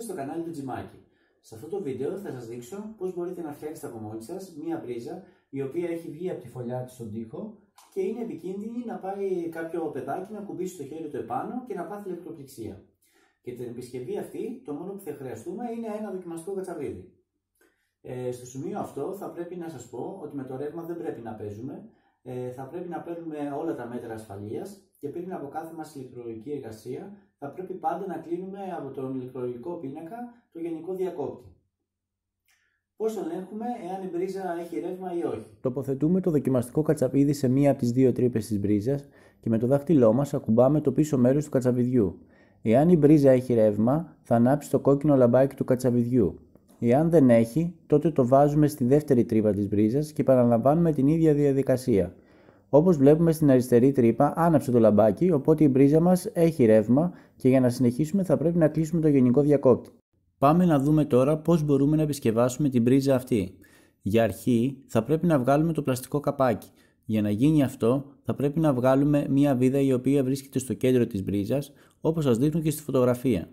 στο κανάλι του Τζιμάκη. Σε αυτό το βίντεο θα σας δείξω πώς μπορείτε να φτιάξετε από μόνοι σας μία μπρίζα η οποία έχει βγει από τη φωλιά της στον τοίχο και είναι επικίνδυνη να πάει κάποιο παιδάκι να κουμπίσει το χέρι του επάνω και να πάθει ηλεκτροπληξία. Και την επισκευή αυτή το μόνο που θα χρειαστούμε είναι ένα δοκιμαστικό κατσαβίδι. Στο σημείο αυτό θα πρέπει να σας πω ότι με το ρεύμα δεν πρέπει να παίζουμε. Θα πρέπει να παίρνουμε όλα τα μέτρα ασφαλείας και πριν από κάθε μας ηλεκτρολογική εργασία θα πρέπει πάντα να κλείνουμε από τον ηλεκτρολογικό πίνακα το γενικό διακόπτη. Πώς ελέγχουμε εάν η μπρίζα έχει ρεύμα ή όχι? Τοποθετούμε το δοκιμαστικό κατσαβίδι σε μία από τις δύο τρύπες της μπρίζας και με το δάχτυλό μας ακουμπάμε το πίσω μέρος του κατσαβιδιού. Εάν η μπρίζα έχει ρεύμα, θα ανάψει το κόκκινο λαμπάκι του κατσαβιδιού. Εάν δεν έχει, τότε το βάζουμε στη δεύτερη τρύπα της μπρίζας και επαναλαμβάνουμε την ίδια διαδικασία. Όπως βλέπουμε στην αριστερή τρύπα, άναψε το λαμπάκι, οπότε η μπρίζα μας έχει ρεύμα και για να συνεχίσουμε θα πρέπει να κλείσουμε το γενικό διακόπτη. Πάμε να δούμε τώρα πώς μπορούμε να επισκευάσουμε την μπρίζα αυτή. Για αρχή θα πρέπει να βγάλουμε το πλαστικό καπάκι. Για να γίνει αυτό θα πρέπει να βγάλουμε μία βίδα η οποία βρίσκεται στο κέντρο της μπρίζας, όπως σας δείχνω και στη φωτογραφία.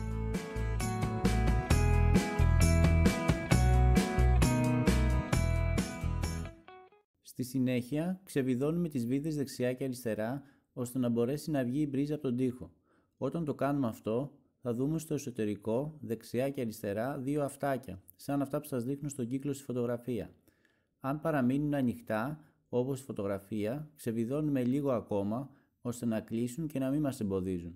Στη συνέχεια ξεβιδώνουμε τις βίδες δεξιά και αριστερά ώστε να μπορέσει να βγει η μπρίζα από τον τοίχο. Όταν το κάνουμε αυτό θα δούμε στο εσωτερικό δεξιά και αριστερά δύο αυτάκια, σαν αυτά που σας δείχνω στον κύκλο στη φωτογραφία. Αν παραμείνουν ανοιχτά όπως στη φωτογραφία, ξεβιδώνουμε λίγο ακόμα ώστε να κλείσουν και να μην μας εμποδίζουν.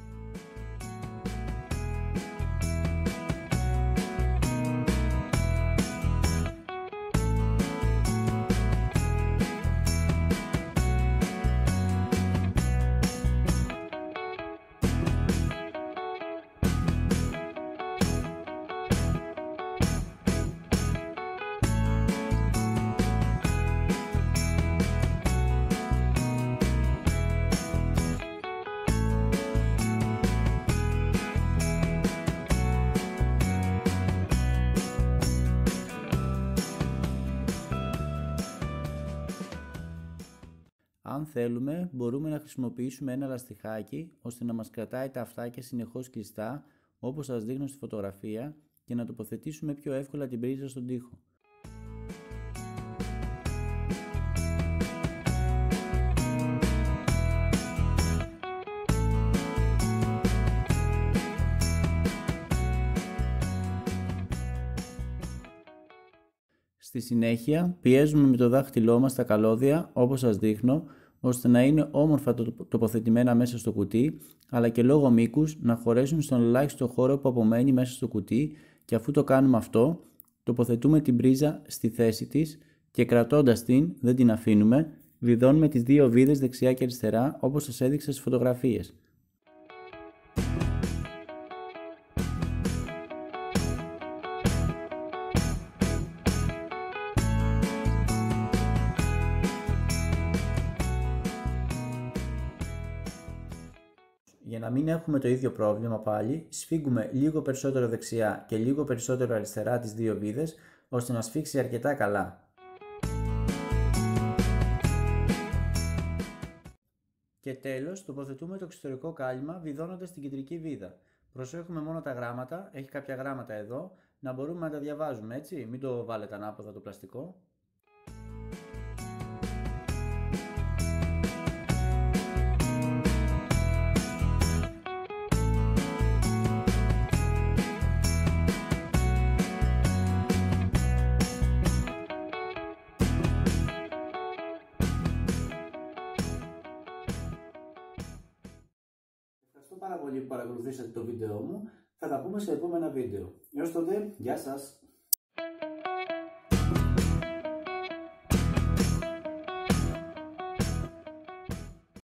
Αν θέλουμε, μπορούμε να χρησιμοποιήσουμε ένα λαστιχάκι ώστε να μας κρατάει τα αυτάκια συνεχώς κλειστά, όπως σας δείχνω στη φωτογραφία, και να τοποθετήσουμε πιο εύκολα την μπρίζα στον τοίχο. Στη συνέχεια πιέζουμε με το δάχτυλό μας τα καλώδια όπως σας δείχνω, ώστε να είναι όμορφα τοποθετημένα μέσα στο κουτί, αλλά και λόγω μήκους να χωρέσουν στον ελάχιστο χώρο που απομένει μέσα στο κουτί, και αφού το κάνουμε αυτό, τοποθετούμε την μπρίζα στη θέση της και κρατώντας την, δεν την αφήνουμε, βιδώνουμε τις δύο βίδες δεξιά και αριστερά όπως σας έδειξα στις φωτογραφίες. Για να μην έχουμε το ίδιο πρόβλημα πάλι, σφίγγουμε λίγο περισσότερο δεξιά και λίγο περισσότερο αριστερά τις δύο βίδες, ώστε να σφίξει αρκετά καλά. Και τέλος, τοποθετούμε το εξωτερικό κάλυμα βιδώνοντας την κεντρική βίδα. Προσέχουμε μόνο τα γράμματα, έχει κάποια γράμματα εδώ, να μπορούμε να τα διαβάζουμε, έτσι, μην το βάλετε ανάποδα το πλαστικό. Ευχαριστώ πάρα πολύ που παρακολουθήσατε το βίντεο μου. Θα τα πούμε σε επόμενα βίντεο. Έως τότε, γεια σας!